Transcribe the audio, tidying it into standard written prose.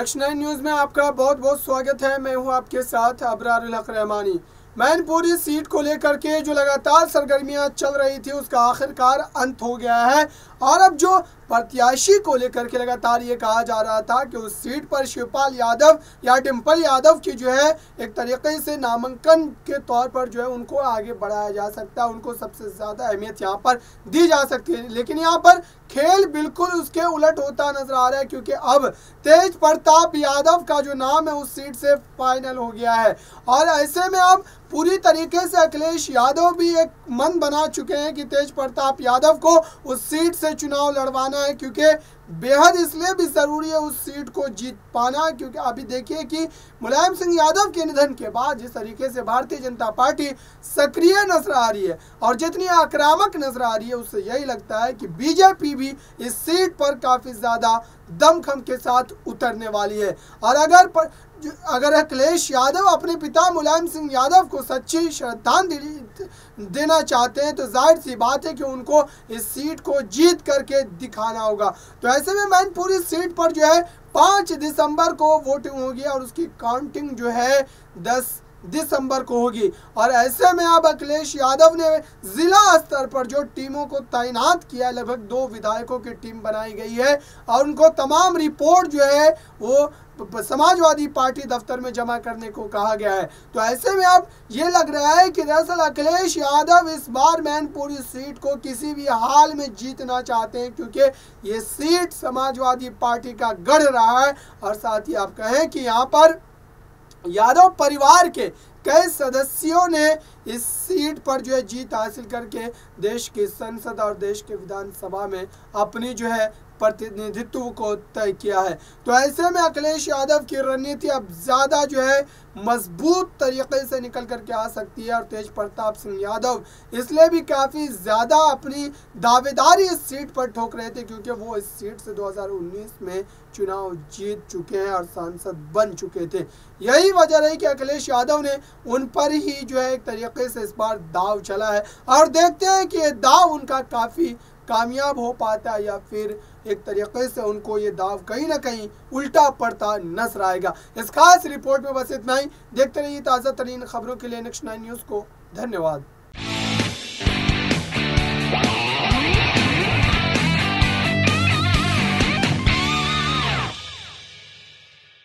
Next 9 news में आपका बहुत बहुत स्वागत है। मैं हूं आपके साथ अबरारुल हक रहमानी। मैनपुरी सीट को लेकर के जो लगातार सरगर्मियां चल रही थी उसका आखिरकार अंत हो गया है और अब जो प्रत्याशी को लेकर के लगातार ये कहा जा रहा था कि उस सीट पर शिवपाल यादव या डिम्पल यादव की जो है एक तरीके से नामांकन के तौर पर जो है उनको आगे बढ़ाया जा सकता है, उनको सबसे ज़्यादा अहमियत यहाँ पर दी जा सकती है। लेकिन यहाँ पर खेल बिल्कुल उसके उलट होता नजर आ रहा है, क्योंकि अब तेज प्रताप यादव का जो नाम है उस सीट से फाइनल हो गया है और ऐसे में अब पूरी तरीके से अखिलेश यादव भी एक मन बना चुके हैं कि तेज प्रताप यादव को उस सीट से चुनाव लड़वाना है, क्योंकि बेहद इसलिए भी ज़रूरी है उस सीट को जीत पाना। क्योंकि अभी देखिए कि मुलायम सिंह यादव के निधन के बाद जिस तरीके से भारतीय जनता पार्टी सक्रिय नजर आ रही है और जितनी आक्रामक नजर आ रही है, उससे यही लगता है कि बीजेपी भी इस सीट पर काफ़ी ज़्यादा दमखम के साथ उतरने वाली है। और अगर अखिलेश यादव अपने पिता मुलायम सिंह यादव को सच्ची श्रद्धांजलि देना चाहते हैं तो जाहिर सी बात है कि उनको इस सीट को जीत करके दिखाना होगा। तो ऐसे में मैनपुरी सीट पर जो है 5 दिसंबर को वोटिंग होगी और उसकी काउंटिंग जो है 10 दिसंबर को होगी। और ऐसे में अब अखिलेश यादव ने जिला स्तर पर जो टीमों को तैनात किया है, लगभग 2 विधायकों की टीम बनाई गई है और उनको तमाम रिपोर्ट जो है वो समाजवादी पार्टी दफ्तर में जमा करने को कहा गया है। तो ऐसे में अब ये लग रहा है कि दरअसल अखिलेश यादव इस बार मैनपुरी सीट को किसी भी हाल में जीतना चाहते हैं, क्योंकि ये सीट समाजवादी पार्टी का गढ़ रहा है। और साथ ही आप कहें कि यहाँ पर यादव परिवार के कई सदस्यों ने इस सीट पर जो है जीत हासिल करके देश की संसद और देश के विधानसभा में अपनी जो है प्रतिनिधित्व को तय किया है। तो ऐसे में अखिलेश यादव की रणनीति अब ज़्यादा जो है मजबूत तरीके से निकल करके आ सकती है और तेज प्रताप सिंह यादव इसलिए भी काफ़ी ज़्यादा अपनी दावेदारी इस सीट पर ठोक रहे थे, क्योंकि वो इस सीट से 2019 में चुनाव जीत चुके हैं और सांसद बन चुके थे। यही वजह रही कि अखिलेश यादव ने उन पर ही जो है एक तरीके से इस बार दाव चला है और देखते हैं कि ये दाव उनका काफ़ी कामयाब हो पाता है या फिर एक तरीके से उनको ये दाव कहीं ना कहीं उल्टा पड़ता नजर आएगा। इस खास रिपोर्ट में बस इतना ही। देखते रहिए ताज़ा तरीन खबरों के लिए नेक्स्ट 9 न्यूज़ को। धन्यवाद।